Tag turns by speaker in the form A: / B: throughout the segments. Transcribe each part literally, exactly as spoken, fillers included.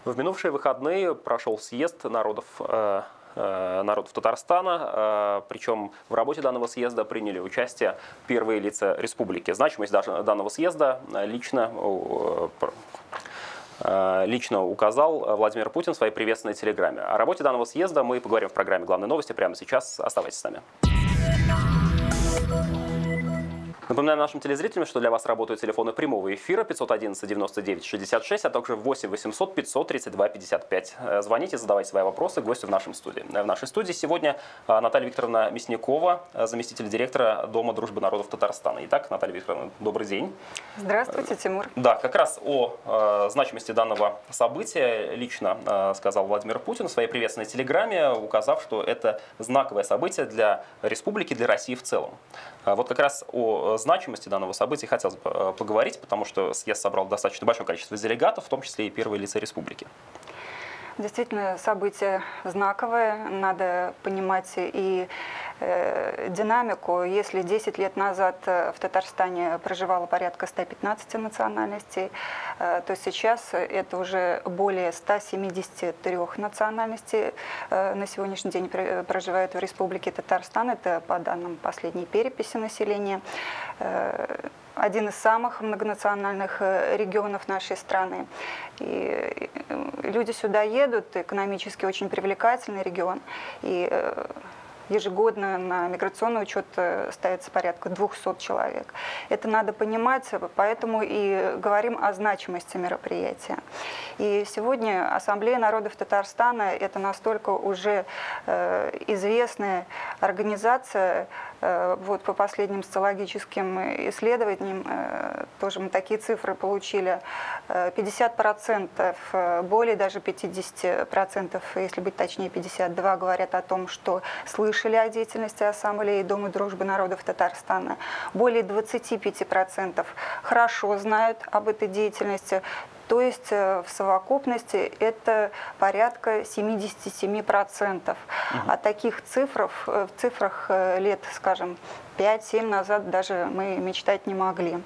A: В минувшие выходные прошел съезд народов, э, э, народов Татарстана, э, причем в работе данного съезда приняли участие первые лица республики. Значимость даже данного съезда лично, э, лично указал Владимир Путин в своей приветственной телеграмме. О работе данного съезда мы поговорим в программе «Главные новости» прямо сейчас. Оставайтесь с нами. Напоминаю нашим телезрителям, что для вас работают телефоны прямого эфира пятьсот одиннадцать девяносто девять шестьдесят шесть, а также восемь восемьсот пятьсот тридцать два пятьдесят пять. Звоните, задавайте свои вопросы гостю в нашей студии. В нашей студии сегодня Наталья Викторовна Мясникова, заместитель директора Дома дружбы народов Татарстана. Итак, Наталья Викторовна, добрый день.
B: Здравствуйте, Тимур.
A: Да, как раз о э, значимости данного события лично э, сказал Владимир Путин в своей приветственной телеграмме, указав, что это знаковое событие для республики, для России в целом. А вот как раз о значимости данного события хотелось бы поговорить, потому что съезд собрал достаточно большое количество делегатов, в том числе и первые лица республики.
B: Действительно, событие знаковое. Надо понимать и э, динамику. Если десять лет назад в Татарстане проживало порядка ста пятнадцати национальностей, э, то сейчас это уже более ста семидесяти трёх национальностей э, на сегодняшний день проживают в Республике Татарстан. Это по данным последней переписи населения. Э, один из самых многонациональных регионов нашей страны. И люди сюда едут, экономически очень привлекательный регион. И ежегодно на миграционный учет ставится порядка двухсот человек. Это надо понимать, поэтому и говорим о значимости мероприятия. И сегодня Ассамблея народов Татарстана – это настолько уже известная организация. Вот по последним социологическим исследованиям, тоже мы такие цифры получили, пятьдесят процентов, более даже пятидесяти процентов, если быть точнее пятьдесят два процента, говорят о том, что слышали о деятельности Ассамблеи Дома дружбы народов Татарстана. Более двадцати пяти процентов хорошо знают об этой деятельности. То есть в совокупности это порядка семидесяти семи процентов. Угу. О таких цифрах, в цифрах лет, скажем, пять-семь назад даже мы мечтать не могли.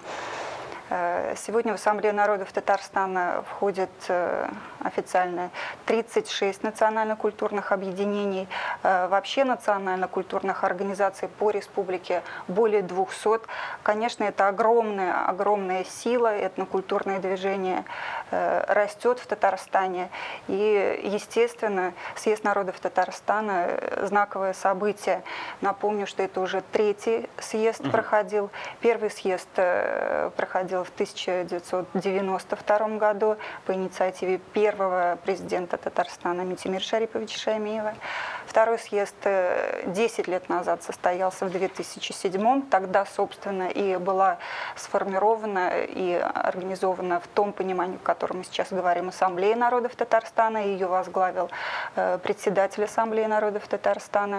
B: Сегодня в Ассамблею народов Татарстана входит официально тридцать шесть национально-культурных объединений. Вообще национально-культурных организаций по республике более двухсот. Конечно, это огромная, огромная сила, этнокультурное движение растет в Татарстане. И, естественно, съезд народов Татарстана – знаковое событие. Напомню, что это уже третий съезд угу. проходил. Первый съезд проходил в тысяча девятьсот девяносто втором году по инициативе первого президента Татарстана Ментимира Шариповича Шаймиева. Второй съезд десять лет назад состоялся в две тысячи седьмом. Тогда, собственно, и была сформирована и организована в том понимании, о котором мы сейчас говорим, Ассамблея народов Татарстана. Ее возглавил председатель Ассамблеи народов Татарстана,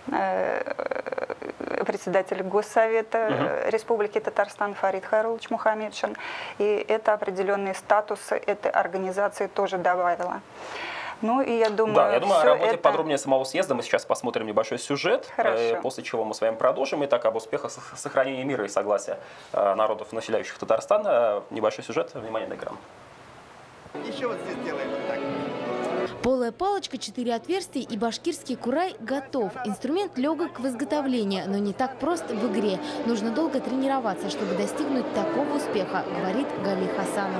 B: председатель Госсовета угу. Республики Татарстан Фарид Хайрулович Мухаммедшин. И это определенные статусы этой организации тоже добавило. Ну и я думаю,
A: да, я думаю, о работе
B: это...
A: подробнее самого съезда мы сейчас посмотрим небольшой сюжет,
B: Хорошо.
A: После чего мы с вами продолжим. Итак, об успехах сохранения мира и согласия народов, населяющих Татарстан. Небольшой сюжет. Внимание на экран.
C: Еще вот здесь делаем вот так.
D: Полая палочка, четыре отверстия и башкирский курай готов. Инструмент легок в изготовлении, но не так прост в игре. Нужно долго тренироваться, чтобы достигнуть такого успеха, говорит Гали Хасанов.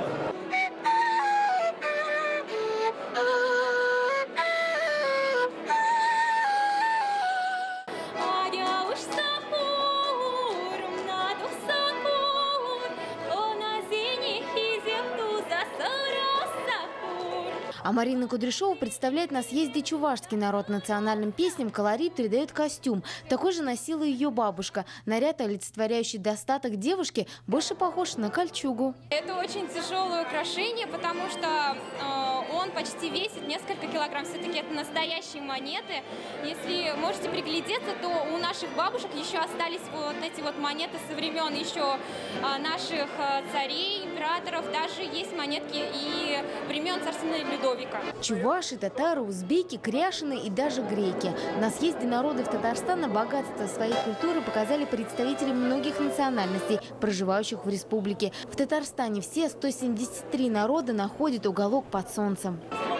D: А Марина Кудряшова представляет на съезде чувашский народ. Национальным песням колорит придает костюм. Такой же носила ее бабушка. Наряд, олицетворяющий достаток девушки, больше похож на кольчугу.
E: Это очень тяжелое украшение, потому что э, он почти весит несколько килограмм. Все-таки это настоящие монеты. Если можете приглядеться, то у наших бабушек еще остались вот эти вот монеты со времен еще э, наших э, царей, императоров. Даже есть монетки и времен царствования Людовика.
D: Чуваши, татары, узбеки, кряшины и даже греки. На съезде народов Татарстана богатство своей культуры показали представители многих национальностей, проживающих в республике. В Татарстане все сто семьдесят три народа находят уголок под солнцем.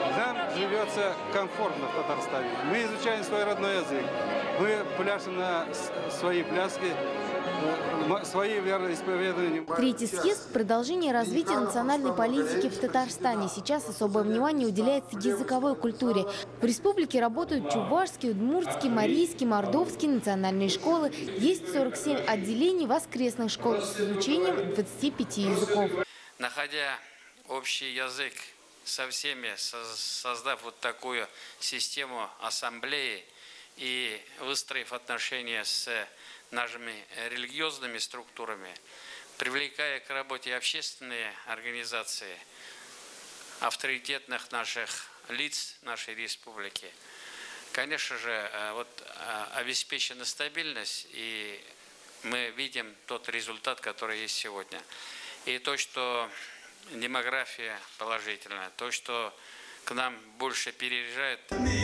F: живется комфортно в Татарстане. Мы изучаем свой родной язык, мы пляшем на свои пляски, свои вероисповедания.
D: Третий съезд – продолжение развития национальной политики в Татарстане. Сейчас особое внимание уделяется языковой культуре. В республике работают чувашские, удмуртские, марийские, мордовские национальные школы. Есть сорок семь отделений воскресных школ с изучением двадцати пяти языков.
G: Находя общий язык со всеми, создав вот такую систему ассамблеи и выстроив отношения с нашими религиозными структурами, привлекая к работе общественные организации, авторитетных наших лиц нашей республики, конечно же, вот обеспечена стабильность, и мы видим тот результат, который есть сегодня. И то, что демография положительная, то, что к нам больше переезжает.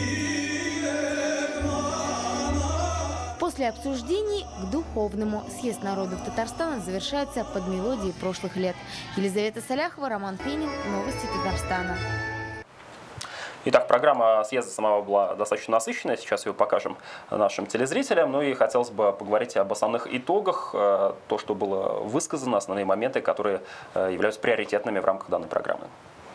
D: После обсуждений к духовному. Съезд народов Татарстана завершается под мелодии прошлых лет. Елизавета Саляхова, Роман Пенин. Новости Татарстана.
A: Итак, программа съезда самого была достаточно насыщенная. Сейчас ее покажем нашим телезрителям. Ну и хотелось бы поговорить об основных итогах, то, что было высказано, основные моменты, которые являются приоритетными в рамках данной программы.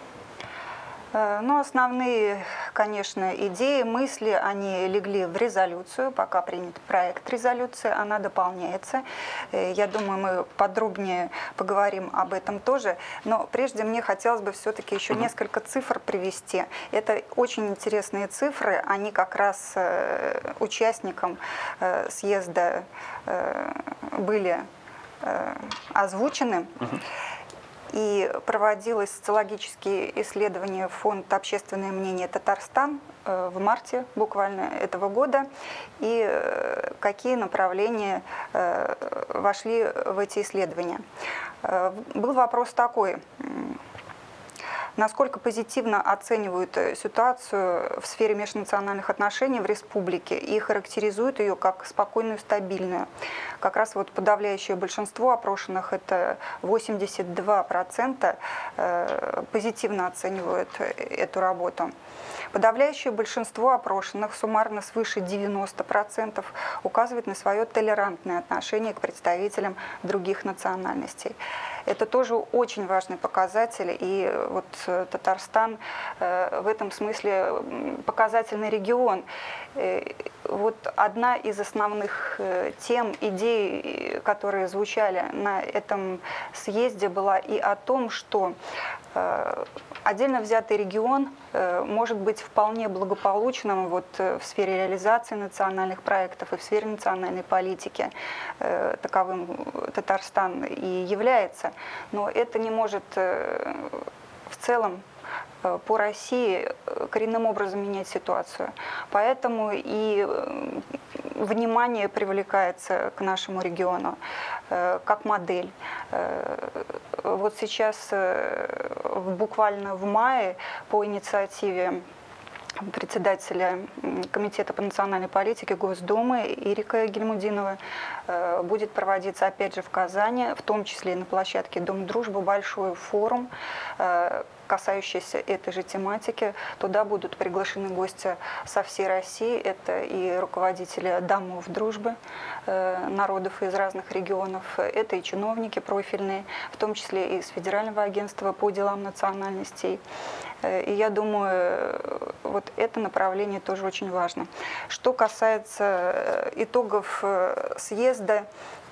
B: Ну, основные, конечно, идеи, мысли, они легли в резолюцию. Пока принят проект резолюции, она дополняется. Я думаю, мы подробнее поговорим об этом тоже. Но прежде мне хотелось бы все-таки еще mm-hmm. несколько цифр привести. Это очень интересные цифры. Они как раз участникам съезда были озвучены. Mm-hmm. И проводилось социологические исследования фонд «Общественное мнение Татарстан» в марте буквально этого года. И какие направления вошли в эти исследования. Был вопрос такой: насколько позитивно оценивают ситуацию в сфере межнациональных отношений в республике и характеризуют ее как спокойную, стабильную. Как раз вот подавляющее большинство опрошенных, это восемьдесят два процента, позитивно оценивают эту работу. Подавляющее большинство опрошенных, суммарно свыше девяноста процентов, указывает на свое толерантное отношение к представителям других национальностей. Это тоже очень важный показатель, и вот Татарстан в этом смысле показательный регион. Вот одна из основных тем, идей, которые звучали на этом съезде, была и о том, что отдельно взятый регион может быть вполне благополучным вот в сфере реализации национальных проектов и в сфере национальной политики. Таковым Татарстан и является. Но это не может в целом по России коренным образом менять ситуацию. Поэтому и внимание привлекается к нашему региону как модель. Вот сейчас, буквально в мае, по инициативе председателя Комитета по национальной политике Госдумы Ирика Гильмудинова будет проводиться опять же в Казани, в том числе и на площадке Дом дружбы, большой форум, касающийся этой же тематики. Туда будут приглашены гости со всей России. Это и руководители домов дружбы народов из разных регионов, это и чиновники профильные, в том числе и из Федерального агентства по делам национальностей. И я думаю, вот это направление тоже очень важно. Что касается итогов съезда,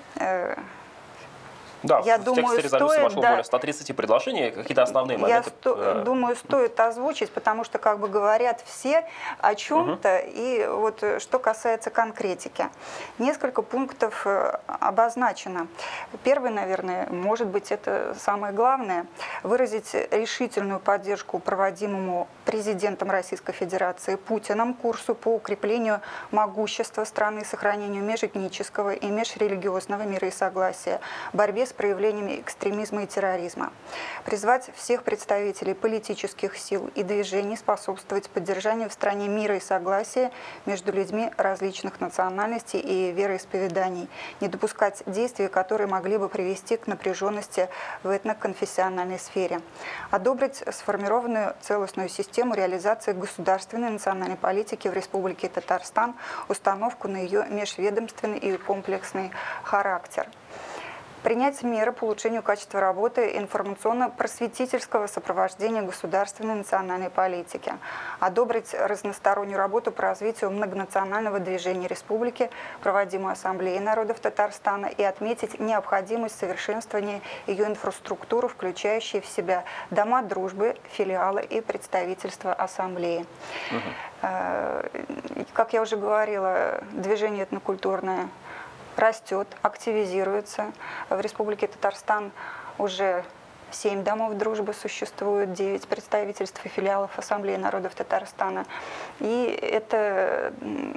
A: да,
B: я
A: в
B: думаю,
A: тексте резолюции
B: стоит,
A: вошло
B: да,
A: более ста тридцати предложений, какие-то основные моменты.
B: Я сто, думаю, стоит озвучить, потому что как бы говорят все о чем-то. Угу. И вот что касается конкретики. Несколько пунктов обозначено. Первый, наверное, может быть, это самое главное, выразить решительную поддержку проводимому президентом Российской Федерации Путиным курсу по укреплению могущества страны, сохранению межэтнического и межрелигиозного мира и согласия, борьбе с проявлениями экстремизма и терроризма. Призвать всех представителей политических сил и движений способствовать поддержанию в стране мира и согласия между людьми различных национальностей и вероисповеданий, не допускать действий, которые могли бы привести к напряженности в этноконфессиональной сфере, одобрить сформированную целостную систему реализации государственной национальной политики в Республике Татарстан, установку на ее межведомственный и комплексный характер. Принять меры по улучшению качества работы информационно-просветительского сопровождения государственной национальной политики. Одобрить разностороннюю работу по развитию многонационального движения республики, проводимую Ассамблеей народов Татарстана, и отметить необходимость совершенствования ее инфраструктуры, включающей в себя дома дружбы, филиалы и представительства Ассамблеи. Угу. Как я уже говорила, движение этнокультурное растет, активизируется. В Республике Татарстан уже семь домов дружбы существует, девять представительств и филиалов Ассамблеи народов Татарстана. И это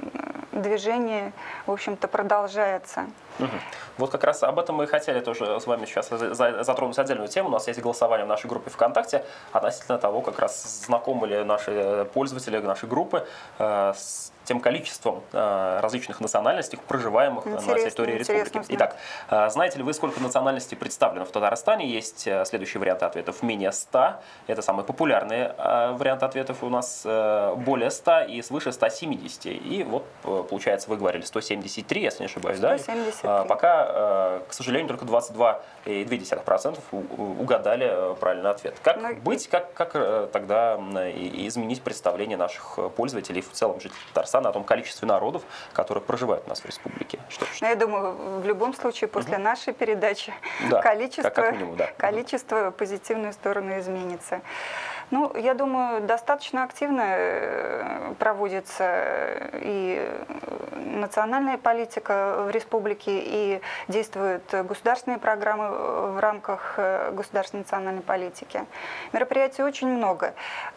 B: движение, в общем-то, продолжается.
A: Угу. Вот как раз об этом мы и хотели тоже с вами сейчас затронуть отдельную тему. У нас есть голосование в нашей группе ВКонтакте относительно того, как раз знакомы ли наши пользователи нашей группы э, с тем количеством э, различных национальностей, проживаемых интересно, на территории республики. Итак, э, знаете ли вы, сколько национальностей представлено в Татарстане? Есть э, следующие варианты ответов. Менее ста. Это самые популярные э, варианты ответов. У нас э, более ста и свыше ста семидесяти. И вот, э, получается, вы говорили сто семьдесят три, если не ошибаюсь, да?
B: сто семьдесят три.
A: Э, пока, э, к сожалению, только двадцать два и две десятых процента угадали правильный ответ. Как Но... быть, как, как э, тогда э, изменить представление наших пользователей, в целом жителей Татарстана, о том количестве народов, которые проживают у нас в республике? Что, что?
B: Ну, я думаю, в любом случае, после угу. нашей передачи
A: да,
B: количество,
A: как, как минимум, да.
B: количество в позитивную сторону изменится. Ну, я думаю, достаточно активно проводится и национальная политика в республике, и действуют государственные программы в рамках государственной национальной политики. Мероприятий очень много.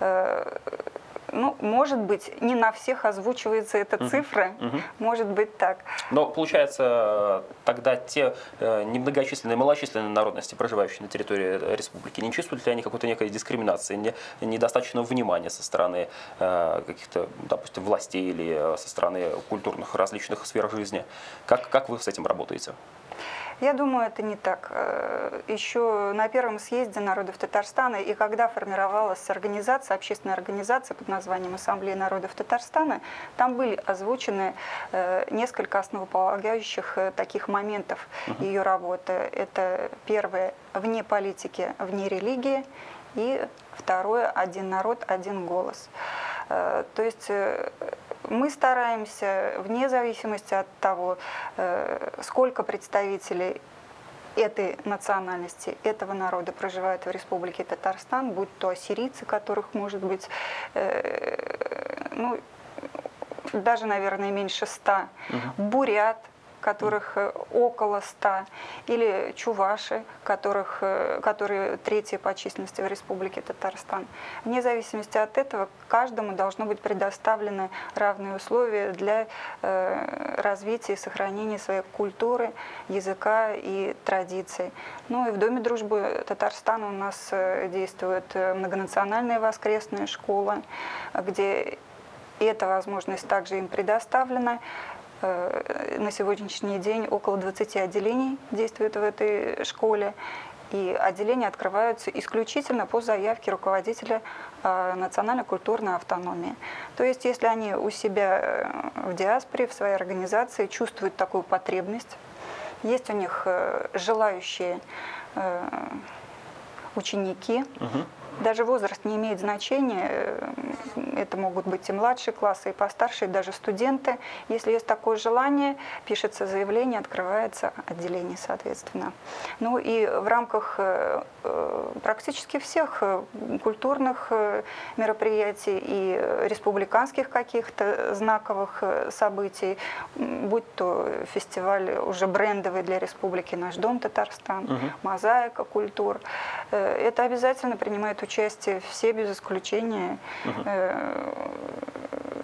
B: Ну, может быть, не на всех озвучивается эта uh-huh. цифра, uh-huh. может быть так.
A: Но получается, тогда те э, немногочисленные, малочисленные народности, проживающие на территории республики, не чувствуют ли они какой-то некой дискриминации, не, недостаточного внимания со стороны э, каких-то, допустим, властей или со стороны культурных различных сфер жизни? Как, как вы с этим работаете?
B: Я думаю, это не так. Еще на первом съезде народов Татарстана, и когда формировалась организация, общественная организация под названием Ассамблея народов Татарстана, там были озвучены несколько основополагающих таких моментов uh-huh. ее работы. Это первое – вне политики, вне религии, и второе – один народ, один голос. То есть мы стараемся, вне зависимости от того, сколько представителей этой национальности, этого народа проживает в Республике Татарстан, будь то ассирийцы, которых может быть, ну, даже, наверное, меньше ста, угу. бурят, которых около ста, или чуваши, которых, которые третьи по численности в Республике Татарстан. Вне зависимости от этого, каждому должно быть предоставлены равные условия для э, развития и сохранения своей культуры, языка и традиций. Ну и в Доме дружбы Татарстана у нас действует многонациональная воскресная школа, где эта возможность также им предоставлена. На сегодняшний день около двадцати отделений действует в этой школе, и отделения открываются исключительно по заявке руководителя национально-культурной автономии. То есть, если они у себя в диаспоре, в своей организации чувствуют такую потребность, есть у них желающие ученики, угу. Даже возраст не имеет значения, это могут быть и младшие классы, и постарше, и даже студенты. Если есть такое желание, пишется заявление, открывается отделение, соответственно. Ну и в рамках практически всех культурных мероприятий и республиканских каких-то знаковых событий, будь то фестиваль уже брендовый для республики «Наш дом Татарстан», угу. «Мозаика культур», это обязательно принимает участие все без исключения угу.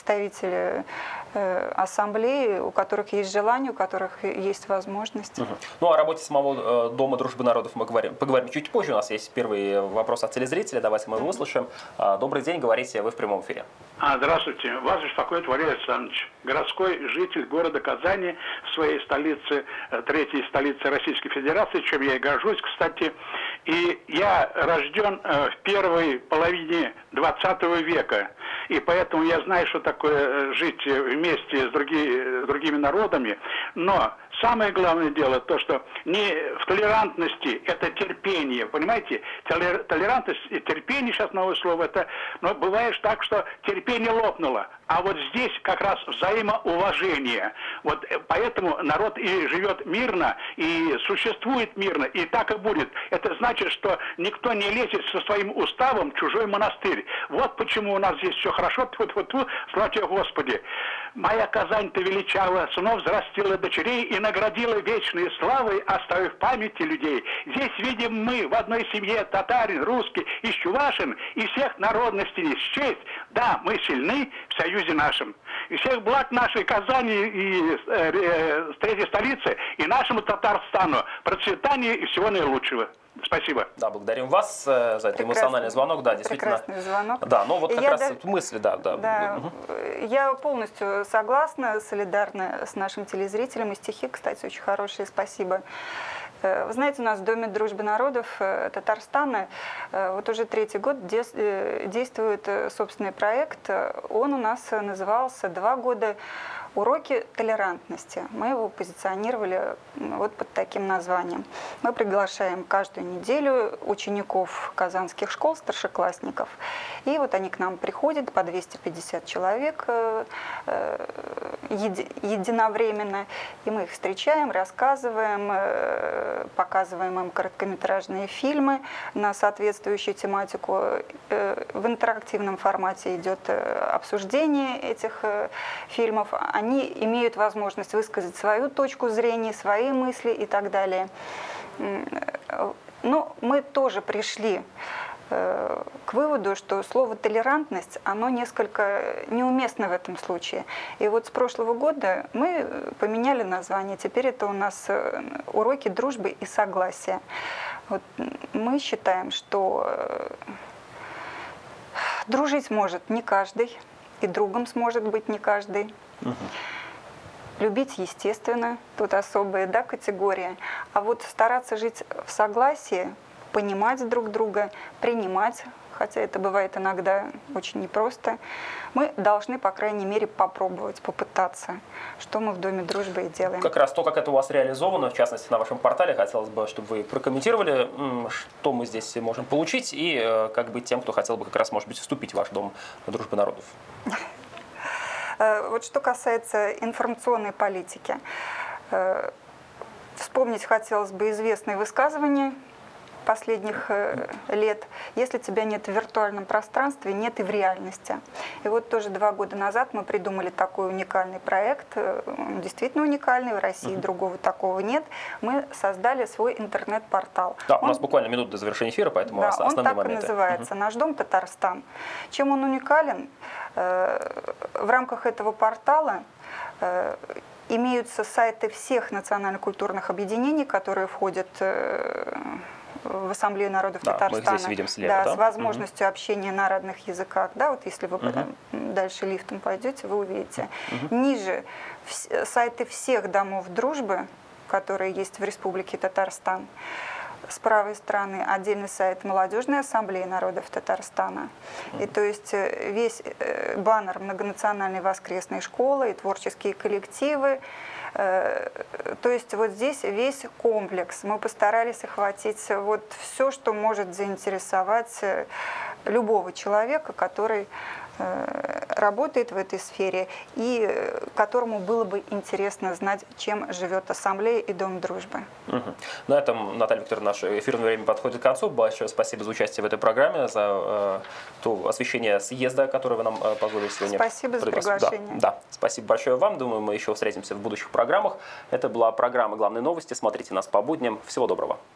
B: представители ассамблеи, у которых есть желание, у которых есть возможность.
A: Угу. Ну, о работе самого Дома дружбы народов мы говорим, поговорим чуть позже. У нас есть первый вопрос от телезрителя. Давайте мы его услышим. Добрый день, говорите, вы в прямом эфире.
H: А, здравствуйте. Вас беспокоит Валерий Александрович, городской житель города Казани, в своей столице, третьей столице Российской Федерации, чем я и горжусь, кстати. И я рожден в первой половине двадцатого века, и поэтому я знаю, что такое жить вместе с, други, с другими народами. Но самое главное дело то, что не в толерантности, это терпение, понимаете? Толерантность и терпение, сейчас новое слово, это, но бывает так, что терпение лопнуло. А вот здесь как раз взаимоуважение. Вот поэтому народ и живет мирно, и существует мирно, и так и будет. Это значит, что никто не лезет со своим уставом в чужой монастырь. Вот почему у нас здесь все хорошо. Тьфу-тьфу-тьфу, слава тебе, Господи. Моя Казань-то величала, сынов взрастила дочерей и наградила вечной славой, оставив в памяти людей. Здесь видим мы в одной семье татарин, русский и чувашин, и всех народностей не счесть. Да, мы сильны в союзе нашем. И всех благ нашей Казани и э, э, третьей столицы, и нашему Татарстану. Процветания и всего наилучшего. Спасибо.
A: Да, благодарим вас за этот эмоциональный звонок. Да, действительно.
B: Прекрасный звонок.
A: Да, ну вот как
B: я
A: раз
B: даже,
A: мысли, да, да.
B: да
A: угу.
B: Я полностью согласна, солидарна с нашим телезрителем. И стихи, кстати, очень хорошие. Спасибо. Вы знаете, у нас в Доме дружбы народов Татарстана вот уже третий год действует собственный проект. Он у нас назывался «Два года уроки толерантности». Мы его позиционировали вот под таким названием. Мы приглашаем каждую неделю учеников казанских школ, старшеклассников. И вот они к нам приходят, по двести пятьдесят человек единовременно. И мы их встречаем, рассказываем, показываем им короткометражные фильмы на соответствующую тематику. В интерактивном формате идет обсуждение этих фильмов. Они имеют возможность высказать свою точку зрения, свои мысли и так далее. Но мы тоже пришли к выводу, что слово «толерантность», оно несколько неуместно в этом случае. И вот с прошлого года мы поменяли название. Теперь это у нас уроки дружбы и согласия. Вот мы считаем, что дружить может не каждый, и другом сможет быть не каждый. Угу. Любить, естественно, тут особая, да, категория. А вот стараться жить в согласии, понимать друг друга, принимать, хотя это бывает иногда очень непросто, мы должны, по крайней мере, попробовать, попытаться, что мы в Доме дружбы и делаем.
A: Как раз то, как это у вас реализовано, в частности, на вашем портале, хотелось бы, чтобы вы прокомментировали, что мы здесь можем получить, и как быть тем, кто хотел бы как раз, может быть, вступить в ваш Дом дружбы народов.
B: Вот что касается информационной политики, вспомнить хотелось бы известные высказывания последних лет: если тебя нет в виртуальном пространстве, нет и в реальности. И вот тоже два года назад мы придумали такой уникальный проект, он действительно уникальный, в России uh-huh. другого такого нет. Мы создали свой интернет-портал.
A: Да,
B: он,
A: у нас буквально минута до завершения эфира, поэтому
B: да,
A: основные
B: он так
A: моменты.
B: И называется uh-huh. «Наш дом Татарстан». Чем он уникален? В рамках этого портала имеются сайты всех национально-культурных объединений, которые входят в Ассамблею народов
A: да,
B: Татарстана,
A: мы здесь видим слева,
B: да,
A: да?
B: с возможностью угу. общения на родных языках. Да, вот если вы
A: угу.
B: дальше лифтом пойдете, вы увидите.
A: Угу.
B: Ниже сайты всех домов дружбы, которые есть в Республике Татарстан. С правой стороны отдельный сайт Молодежной ассамблеи народов Татарстана. И то есть весь баннер многонациональной воскресной школы и творческие коллективы. То есть вот здесь весь комплекс. Мы постарались охватить вот все, что может заинтересовать любого человека, который работает в этой сфере и которому было бы интересно знать, чем живет Ассамблея и Дом дружбы.
A: Угу. На этом, Наталья Викторовна, наше эфирное время подходит к концу. Большое спасибо за участие в этой программе, за э, то освещение съезда, которое вы нам э, позволили сегодня.
B: Спасибо за приглашение.
A: Да, да, спасибо большое вам. Думаю, мы еще встретимся в будущих программах. Это была программа «Главные новости». Смотрите нас по будням. Всего доброго.